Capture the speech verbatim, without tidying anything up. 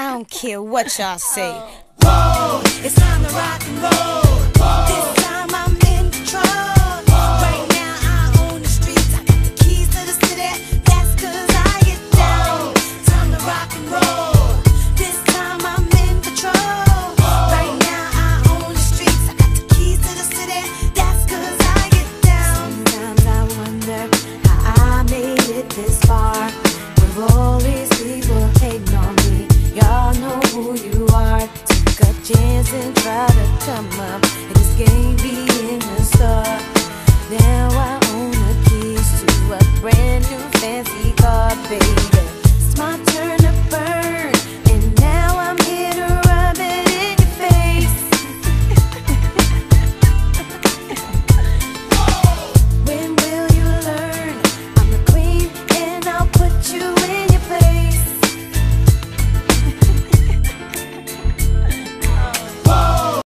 I don't care what y'all say. Whoa, it's time to rock and roll. This